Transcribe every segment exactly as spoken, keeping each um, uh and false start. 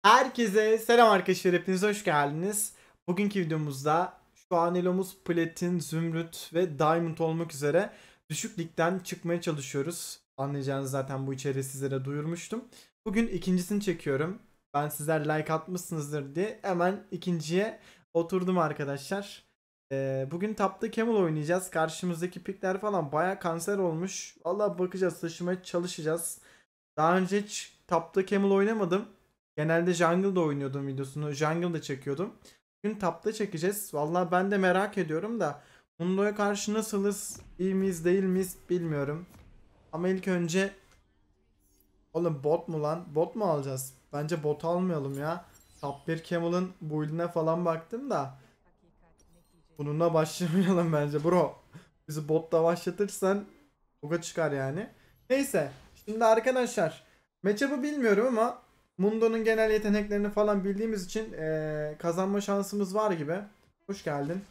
Herkese selam arkadaşlar, hepiniz hoş geldiniz. Bugünkü videomuzda şu an elomuz platin, zümrüt ve diamond olmak üzere düşük ligden çıkmaya çalışıyoruz. Anlayacağınız zaten bu içeriği sizlere duyurmuştum. Bugün ikincisini çekiyorum. Ben sizler like atmışsınızdır diye hemen ikinciye oturdum arkadaşlar. Ee, bugün Tap'ta Camel oynayacağız. Karşımızdaki pikler falan baya kanser olmuş. Vallahi bakacağız, taşımaya çalışacağız. Daha önce hiç Tap'ta Camel oynamadım. Genelde Jungle'da oynuyordum videosunu. Jungle'da çekiyordum. Bugün Tap'ta çekeceğiz. Vallahi ben de merak ediyorum da Mundo'ya karşı nasılız? İyi miyiz değil miyiz bilmiyorum. Ama ilk önce oğlum bot mu lan? Bot mu alacağız? Bence bot almayalım ya. Top bir Camel'ın build'ine falan baktım da bununla başlamayalım bence bro. Bizi botla başlatırsan buga çıkar yani. Neyse. Şimdi arkadaşlar matchup'ı bilmiyorum ama Mundo'nun genel yeteneklerini falan bildiğimiz için ee, kazanma şansımız var gibi. Hoş geldin.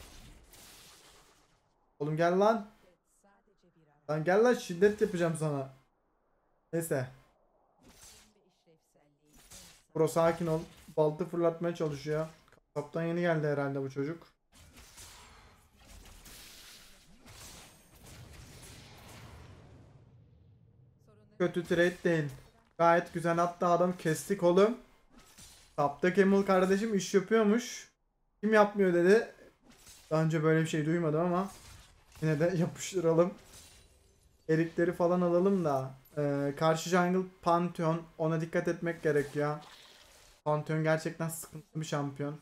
Oğlum gel lan. Lan gel lan, şiddet yapacağım sana. Neyse. Bro sakin ol. Baltı fırlatmaya çalışıyor. Kaptan yeni geldi herhalde bu çocuk. Kötü trade değil. Gayet güzel, hatta adam kestik oğlum. Tapta Camel kardeşim iş yapıyormuş. Kim yapmıyor dedi. Daha önce böyle bir şey duymadım ama yine de yapıştıralım. Erikleri falan alalım da. Ee, karşı jungle Pantheon, ona dikkat etmek gerekiyor. Pantheon gerçekten sıkıntılı bir şampiyon.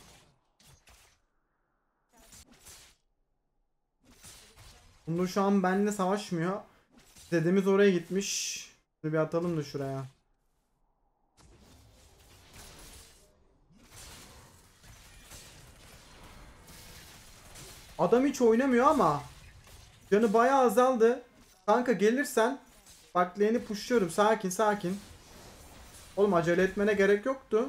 Bunu şu an benimle savaşmıyor. Dedemiz oraya gitmiş. Şunu bir atalım da şuraya. Adam hiç oynamıyor ama canı bayağı azaldı. Kanka gelirsen bak, lane'i pushluyorum, sakin sakin. Oğlum acele etmene gerek yoktu.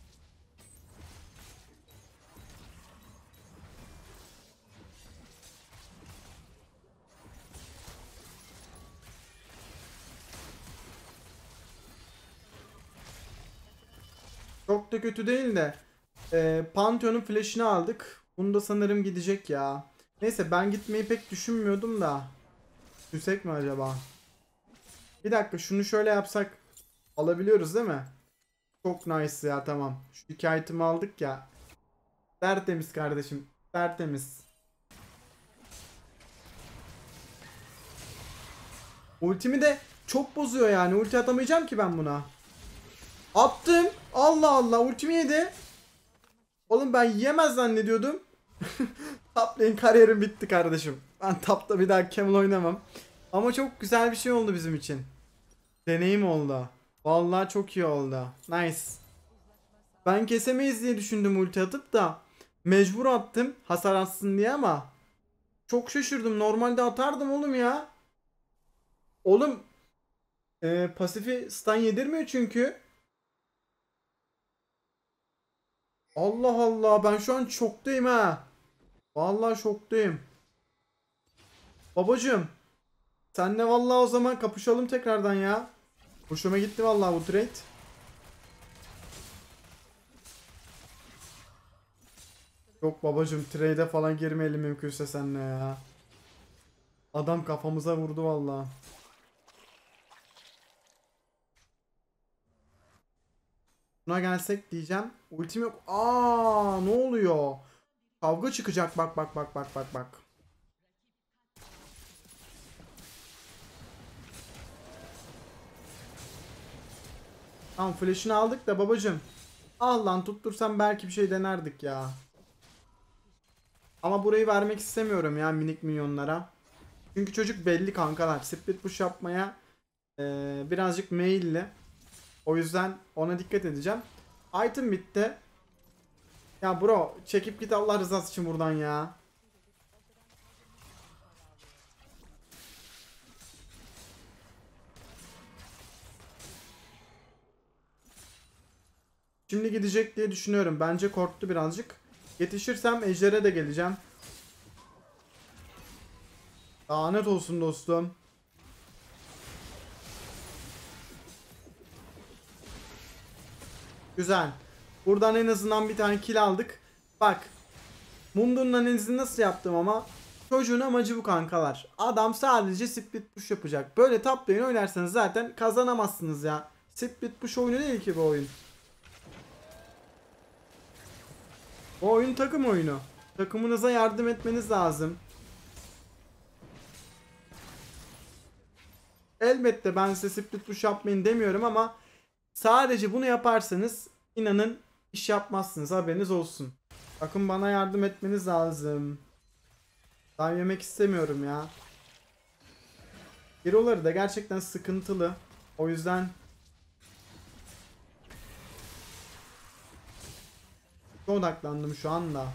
Çok da kötü değil de. E, Pantheon'un flash'ını aldık. Bunda sanırım gidecek ya. Neyse, ben gitmeyi pek düşünmüyordum da. Düşsek mi acaba? Bir dakika, şunu şöyle yapsak alabiliyoruz değil mi? Çok nice ya, tamam. Şu iki item'ı aldık ya. Tertemiz kardeşim. Tertemiz. Ultimi de çok bozuyor yani. Ulti atamayacağım ki ben buna. Attım. Allah Allah, ultimi yedi. Oğlum ben yiyemez zannediyordum. Top lane kariyerim bitti kardeşim. Ben topta bir daha Camel oynamam. Ama çok güzel bir şey oldu bizim için. Deneyim oldu. Vallahi çok iyi oldu. Nice. Ben kesemeyiz diye düşündüm ulti atıp da. Mecbur attım hasar atsın diye ama. Çok şaşırdım. Normalde atardım oğlum ya. Oğlum e, pasifi stun yedirmiyor çünkü. Allah Allah, ben şu an şoktayım ha. Vallahi şoktayım. Babacım, senle vallahi o zaman kapışalım tekrardan ya. Hoşuma gitti vallahi bu trade. Yok babacım, trade'e falan girmeyelim mümkünse seninle ya. Adam kafamıza vurdu vallahi. Buna gelsek diyeceğim. Ultim yok. Aa, ne oluyor? Kavga çıkacak, bak bak bak bak bak bak. Tamam, flash'ını aldık da babacım. Al lan, tuttursam belki bir şey denerdik ya. Ama burayı vermek istemiyorum ya minik minyonlara. Çünkü çocuk belli kankalar. Split push yapmaya ee, birazcık meyilli. O yüzden ona dikkat edeceğim. Item bitti. Ya bro, çekip git Allah rızası için buradan ya. Şimdi gidecek diye düşünüyorum. Bence korktu birazcık. Yetişirsem Ejder'e de geleceğim. Lanet olsun dostum. Güzel. Buradan en azından bir tane kill aldık. Bak. Mundo'nun analizini nasıl yaptım ama çocuğun amacı bu kankalar. Adam sadece split push yapacak. Böyle top lane oynarsanız zaten kazanamazsınız ya. Split push oyunu değil ki bu oyun. Bu oyun takım oyunu. Takımınıza yardım etmeniz lazım. Elbette ben size split push yapmayın demiyorum ama sadece bunu yaparsanız inanın iş yapmazsınız, haberiniz olsun. Bakın bana yardım etmeniz lazım. Ben yemek istemiyorum ya. Hero'ları da gerçekten sıkıntılı. O yüzden odaklandım şu anda.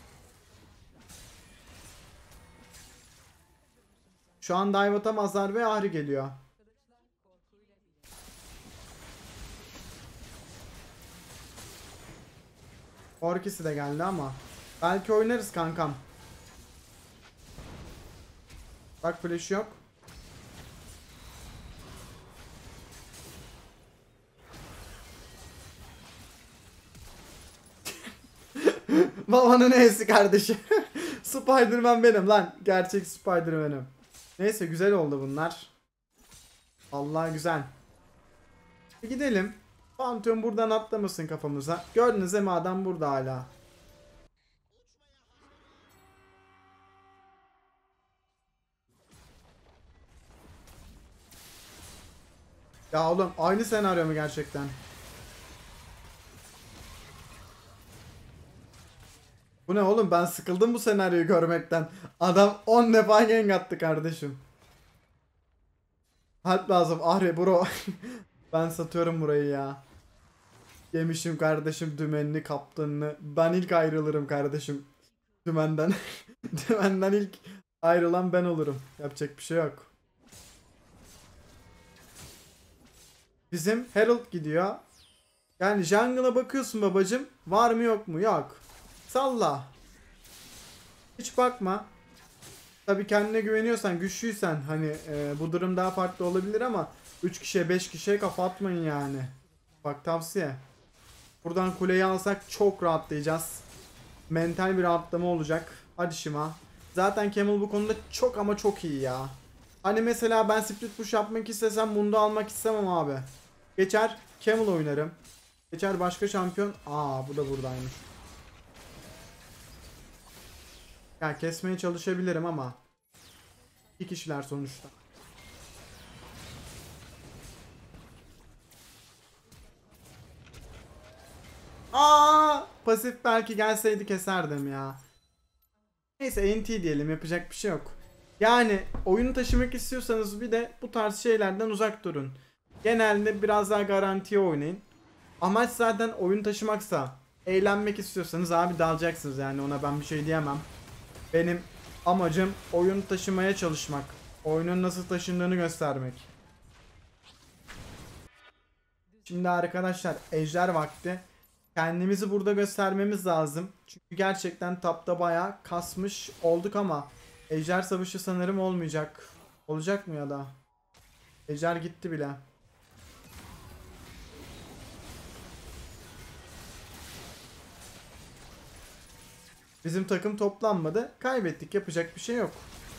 Şu an dive atamazlar ve Ahri geliyor. Orkisi de geldi ama belki oynarız kankam. Bak flash yok. Babanın neyesi kardeşim. Spider-Man benim lan. Gerçek Spider-Man'im. Neyse güzel oldu bunlar. Allah güzel. Bir gidelim. Pantheon buradan atlamasın kafamıza. Gördünüz değil mi, adam burada hala. Ya oğlum aynı senaryo mu gerçekten? Bu ne oğlum, ben sıkıldım bu senaryoyu görmekten. Adam on defa gank attı kardeşim. Help lazım Ahri bro. Ben satıyorum burayı ya. Yemişim kardeşim dümenini kaptanını. Ben ilk ayrılırım kardeşim. Dümenden. Dümenden ilk ayrılan ben olurum. Yapacak bir şey yok. Bizim Herald gidiyor. Yani jungle'a bakıyorsun babacım. Var mı yok mu? Yok. Salla. Hiç bakma. Tabii kendine güveniyorsan, güçlüysen hani e, bu durum daha farklı olabilir ama üç kişiye beş kişiye kafa atmayın yani. Bak tavsiye. Buradan kuleyi alsak çok rahatlayacağız. Mental bir rahatlama olacak. Hadi Shima. Zaten Camel bu konuda çok ama çok iyi ya. Hani mesela ben split push yapmak istesem Mundo almak istemem abi. Geçer Camel oynarım. Geçer başka şampiyon. Aa bu da buradaymış. Ya kesmeye çalışabilirim ama İki kişiler sonuçta. Aa, pasif belki gelseydi keserdim ya. Neyse N T diyelim, yapacak bir şey yok. Yani oyunu taşımak istiyorsanız bir de bu tarz şeylerden uzak durun. Genelde biraz daha garantiye oynayın. Amaç zaten oyun taşımaksa, eğlenmek istiyorsanız abi dalacaksınız, yani ona ben bir şey diyemem. Benim amacım oyun taşımaya çalışmak. Oyunun nasıl taşındığını göstermek. Şimdi arkadaşlar ejder vakti. Kendimizi burada göstermemiz lazım. Çünkü gerçekten tapta bayağı kasmış olduk ama ejder savaşı sanırım olmayacak. Olacak mı ya da? Ejder gitti bile. Bizim takım toplanmadı. Kaybettik. Yapacak bir şey yok.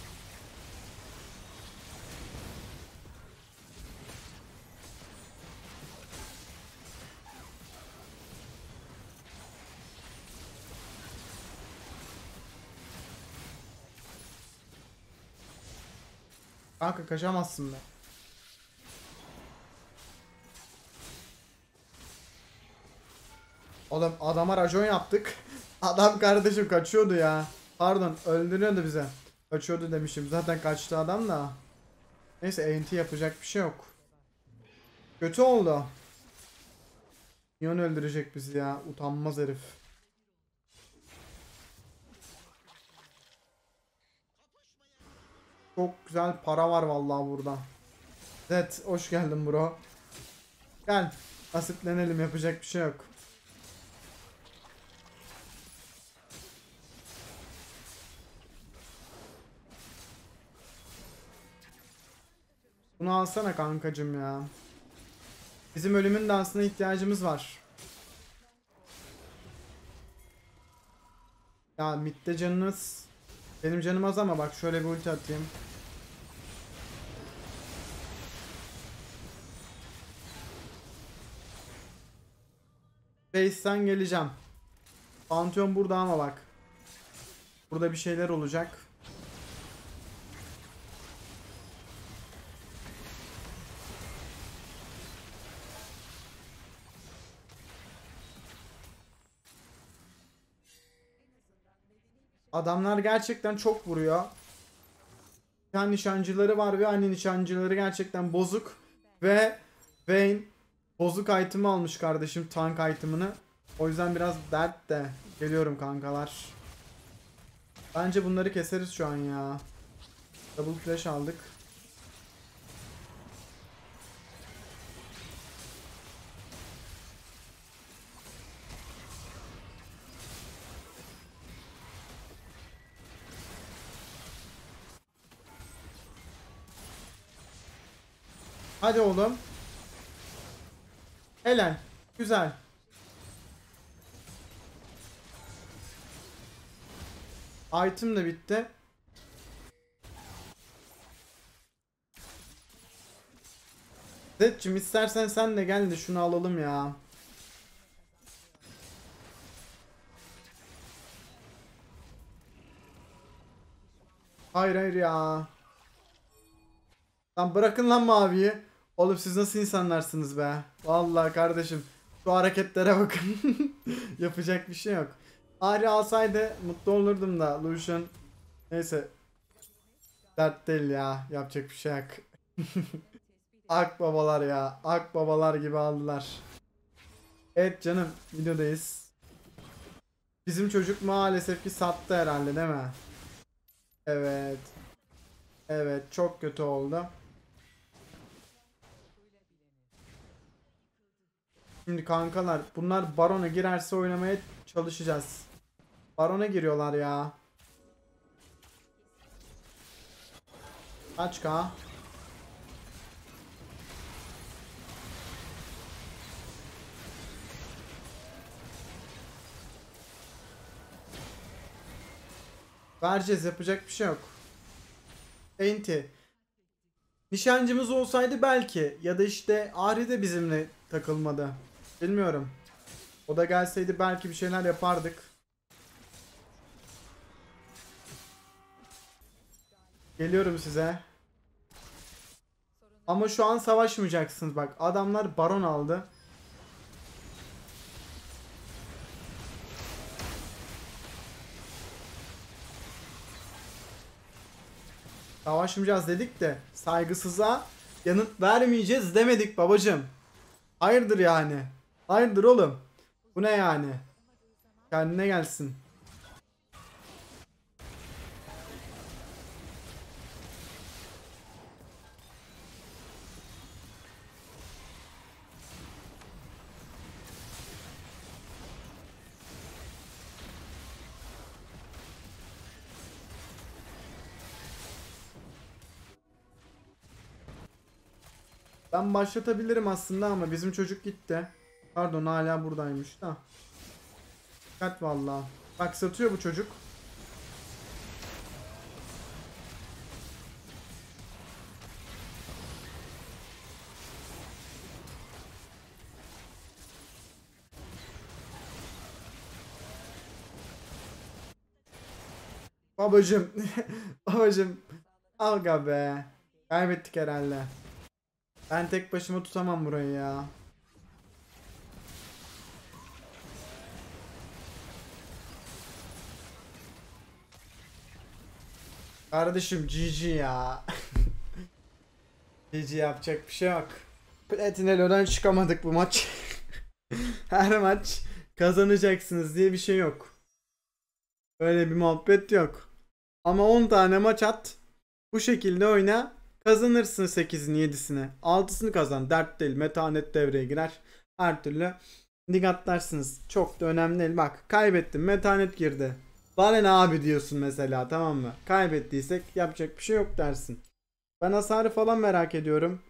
Kanka kaçamazsın be. Oğlum adama racon yaptık. Adam kardeşim kaçıyordu ya. Pardon, öldürüyordu bize. Kaçıyordu demişim. Zaten kaçtı adam da. Neyse A N T yapacak bir şey yok. Kötü oldu. Yon öldürecek bizi ya. Utanmaz herif. Çok güzel para var vallahi burada. Evet, hoş geldin bro. Gel. Asitlenelim, yapacak bir şey yok. Bunu alsana kankacım ya. Bizim ölümün dansına ihtiyacımız var. Ya midde canınız benim canım az ama bak şöyle bir ulti atayım. Base'ten geleceğim. Pantheon burada ama bak. Burada bir şeyler olacak. Adamlar gerçekten çok vuruyor. Yani nişancıları var ve hani nişancıları gerçekten bozuk. Ve Vayne bozuk item'ı almış kardeşim, tank item'ını. O yüzden biraz dert de. Geliyorum kankalar. Bence bunları keseriz şu an ya. Double flash aldık. Hadi oğlum. Helal. Güzel. Item de bitti. Zed'cim istersen sen de gel de şunu alalım ya. Hayır hayır ya. Lan bırakın lan maviyi. Oğlum siz nasıl insanlarsınız be? Vallahi kardeşim. Şu hareketlere bakın. Yapacak bir şey yok. Ari alsaydı mutlu olurdum da Lucian. Neyse. Dert değil ya. Yapacak bir şey yok. Akbabalar ya. Akbabalar gibi aldılar. Evet canım. Videodayız. Bizim çocuk maalesef ki sattı herhalde değil mi? Evet. Evet. Çok kötü oldu. Şimdi kankalar bunlar Baron'a girerse oynamaya çalışacağız. Baron'a giriyorlar ya. Kaç K? Vereceğiz, yapacak bir şey yok. Enti. Nişancımız olsaydı belki, ya da işte Ahri de bizimle takılmadı. Bilmiyorum. O da gelseydi belki bir şeyler yapardık. Geliyorum size. Ama şu an savaşmayacaksınız bak. Adamlar Baron aldı. Savaşmayacağız dedik de saygısıza yanıt vermeyeceğiz demedik babacım. Hayırdır yani? Hayırdır oğlum? Bu ne yani? Kendine gelsin. Ben başlatabilirim aslında ama bizim çocuk gitti. Pardon, hala buradaymış da. Dikkat valla. Bak satıyor bu çocuk. Babacım. Babacım. Alga be. Kaybettik herhalde. Ben tek başıma tutamam burayı ya. Kardeşim G G ya. G G, yapacak bir şey yok. Platinelo'dan çıkamadık bu maç. Her maç kazanacaksınız diye bir şey yok. Öyle bir muhabbet yok. Ama on tane maç at. Bu şekilde oyna. Kazanırsın sekizini yedisini. altısını kazan. Dert değil. Metanet devreye girer. Her türlü lig atlarsınız. Çok da önemli değil. Bak kaybettim. Metanet girdi. Bana ne abi diyorsun mesela, tamam mı? Kaybettiysek yapacak bir şey yok dersin. Ben hasarı falan merak ediyorum.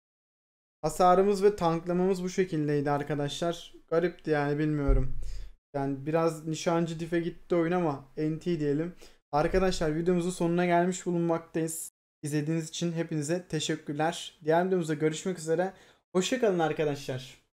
Hasarımız ve tanklamamız bu şekildeydi arkadaşlar. Garipti yani, bilmiyorum. Yani biraz nişancı dife gitti oyun ama N T diyelim. Arkadaşlar videomuzun sonuna gelmiş bulunmaktayız. İzlediğiniz için hepinize teşekkürler. Diğer videomuzda görüşmek üzere. Hoşça kalın arkadaşlar.